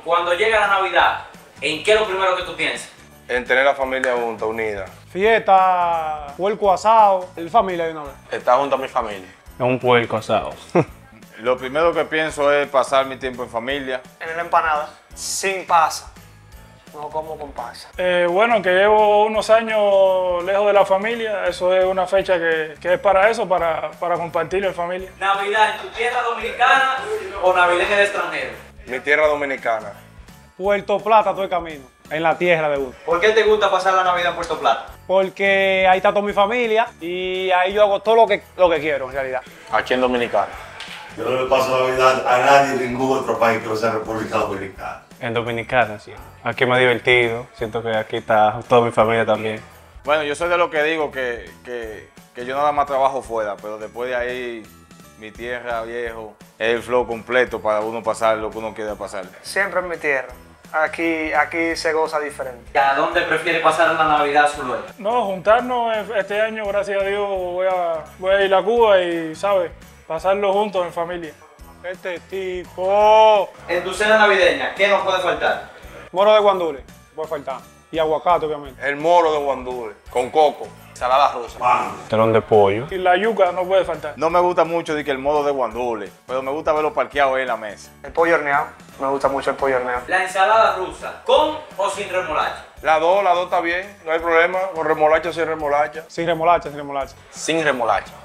cuando llega la Navidad, ¿en qué es lo primero que tú piensas? En tener la familia junta, unida. Fiesta, puerco asado, el familia de una vez. Estar junto a mi familia. Un puerco asado. Lo primero que pienso es pasar mi tiempo en familia. En la empanada, sin pasa. No como con pasa. Bueno, que llevo unos años lejos de la familia, eso es una fecha que es para eso, para compartir en familia. ¿Navidad en tu tierra dominicana o Navidad en el extranjero? Mi tierra dominicana. Puerto Plata todo el camino, en la tierra de uno. ¿Por qué te gusta pasar la Navidad en Puerto Plata? Porque ahí está toda mi familia y ahí yo hago todo lo que quiero en realidad. Aquí en Dominicana. Yo no le paso Navidad a nadie en ningún otro país que no sea República Dominicana. En Dominicana, sí. Aquí me he divertido. Siento que aquí está toda mi familia también. Bueno, yo soy de los que digo que yo nada más trabajo fuera, pero después de ahí, mi tierra, viejo, es el flow completo para uno pasar lo que uno quiere pasar. Siempre en mi tierra. Aquí se goza diferente. ¿A dónde prefieres pasar la Navidad Zulueta? No, juntarnos este año, gracias a Dios, voy a ir a Cuba y, ¿sabes? Pasarlo juntos en familia. Este tipo. En tu cena navideña, ¿qué nos puede faltar? Moro de guandule, puede faltar. Y aguacate, obviamente. El moro de guandule, con coco. Ensalada rusa. Telón de pollo. Y la yuca no puede faltar. No me gusta mucho de que el modo de guandule, pero me gusta verlo parqueado ahí en la mesa. El pollo horneado. Me gusta mucho el pollo horneado. La ensalada rusa, ¿con o sin remolacha? Las dos está bien, no hay problema. Con remolacha o sin remolacha. Sin remolacha, sin remolacha. Sin remolacha.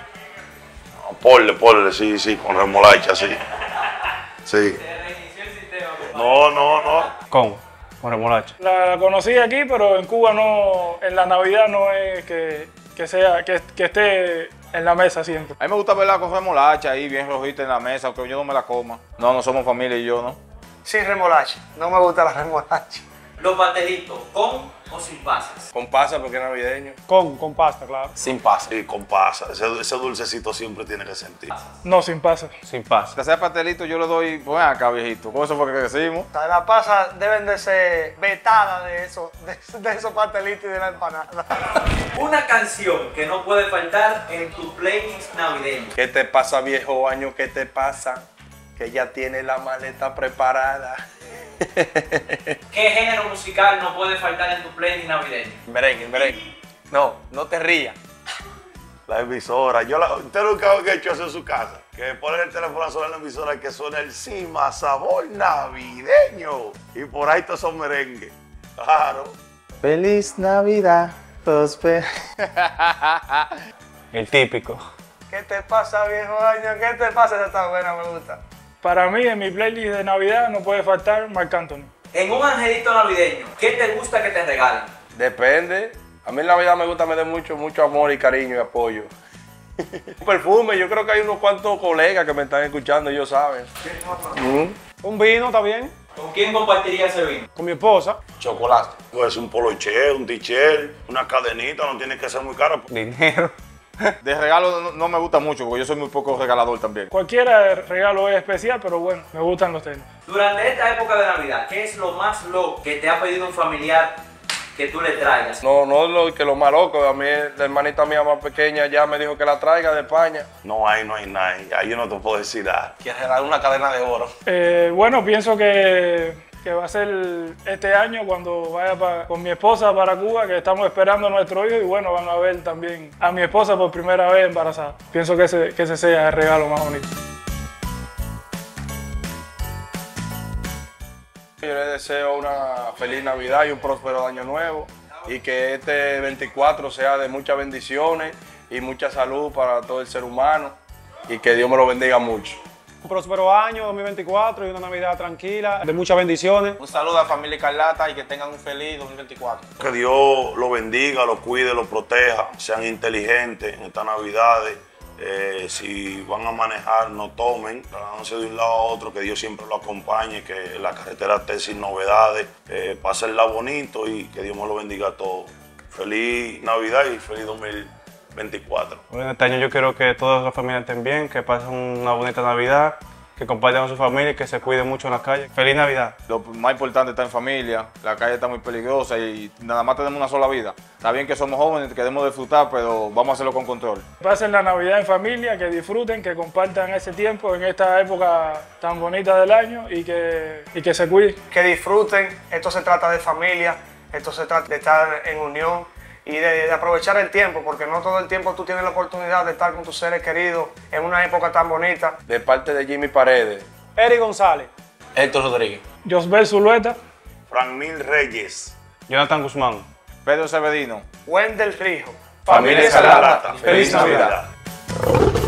Ponle, sí, con remolacha, sí. Sí. No. Con remolacha. La conocí aquí, pero en Cuba no, en la Navidad no es que esté en la mesa siempre. A mí me gusta verla con remolacha ahí, bien rojita en la mesa, aunque yo no me la coma. No somos familia y yo, ¿no? Sin remolacha. No me gusta la remolacha. Los pastelitos, ¿con o sin pasas? Con pasa porque es navideño. Con pasta, claro. Sin pasa. Sí, con pasa. Ese dulcecito siempre tiene que sentir. No, sin pasa. Sin pasa. Que sea pastelito, yo le doy, pues acá, viejito. Con eso fue que crecimos. O sea, las pasas deben de ser vetadas de esos pastelitos y de la empanada. Una canción que no puede faltar en tu playlist navideño. ¿Qué te pasa, viejo año? ¿Qué te pasa? Que ya tiene la maleta preparada. ¿Qué género musical no puede faltar en tu playlist navideño? Merengue. No te rías. La emisora. Usted nunca ha hecho eso en su casa. Que ponen el teléfono a sonar la emisora que suena el Cima Sabor Navideño. Y por ahí todos son merengue. Claro. Feliz Navidad. El típico. ¿Qué te pasa, viejo año? ¿Qué te pasa? Esa está buena, me gusta. Para mí, en mi playlist de Navidad no puede faltar Marc Anthony. En un angelito navideño, ¿qué te gusta que te regalen? Depende. A mí en Navidad me gusta, me dé mucho amor y cariño y apoyo. Un perfume, yo creo que hay unos cuantos colegas que me están escuchando, ellos saben. Un vino, ¿está bien? ¿Con quién compartiría ese vino? Con mi esposa. Chocolate. Puede ser un poloche, un t-shirt, una cadenita, no tiene que ser muy caro. Dinero. De regalo no me gusta mucho, porque yo soy muy poco regalador también. Cualquier regalo es especial, pero bueno, me gustan los tenis. Durante esta época de Navidad, ¿qué es lo más loco que te ha pedido un familiar que tú le traigas? No lo más loco. A mí, la hermanita mía más pequeña ya me dijo que la traiga de España. No hay nada. Ahí yo no te puedo decir nada. Quiere regalar una cadena de oro. Bueno, pienso que va a ser este año cuando vaya con mi esposa para Cuba, que estamos esperando a nuestro hijo y bueno, van a ver también a mi esposa por primera vez embarazada. Pienso que ese sea el regalo más bonito. Yo le deseo una feliz Navidad y un próspero año nuevo y que este 24 sea de muchas bendiciones y mucha salud para todo el ser humano y que Dios me lo bendiga mucho. Un próspero año 2024 y una Navidad tranquila, de muchas bendiciones. Un saludo a la familia Carlata y que tengan un feliz 2024. Que Dios lo bendiga, lo cuide, lo proteja, sean inteligentes en estas Navidades. Si van a manejar, no tomen, trasladándose de un lado a otro, que Dios siempre lo acompañe, que la carretera esté sin novedades, pásenla bonito y que Dios me lo bendiga a todos. Feliz Navidad y feliz 2024. Bueno, este año yo quiero que todas las familias estén bien, que pasen una bonita Navidad, que compartan con su familia y que se cuiden mucho en la calle. ¡Feliz Navidad! Lo más importante está en familia, la calle está muy peligrosa y nada más tenemos una sola vida. Está bien que somos jóvenes, queremos disfrutar, pero vamos a hacerlo con control. Pasen la Navidad en familia, que disfruten, que compartan ese tiempo en esta época tan bonita del año y que se cuiden. Que disfruten, esto se trata de familia, esto se trata de estar en unión y de aprovechar el tiempo, porque no todo el tiempo tú tienes la oportunidad de estar con tus seres queridos en una época tan bonita. De parte de Jimmy Paredes, Eric González, Héctor Rodríguez, Josbel Zulueta, Franmil Reyes. Jonathan Guzmán, Pedro Severino. Wendel Rijo. Familia Escarlata, Feliz Navidad.